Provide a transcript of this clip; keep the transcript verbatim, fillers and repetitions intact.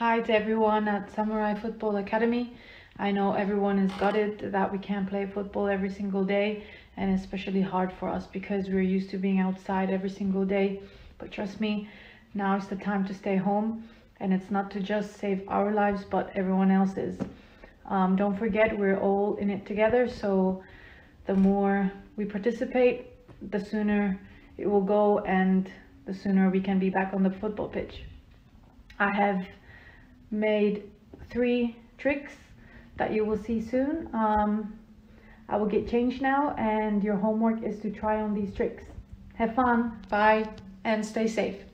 Hi to everyone at Samurai Football Academy. I know everyone has got it that we can't play football every single day, and especially hard for us because we're used to being outside every single day. But trust me, now is the time to stay home, and it's not to just save our lives but everyone else's. Um, don't forget, we're all in it together, so the more we participate, the sooner it will go and the sooner we can be back on the football pitch. I have made three tricks that you will see soon. Um, I will get changed now, and your homework is to try on these tricks. Have fun, bye, and stay safe.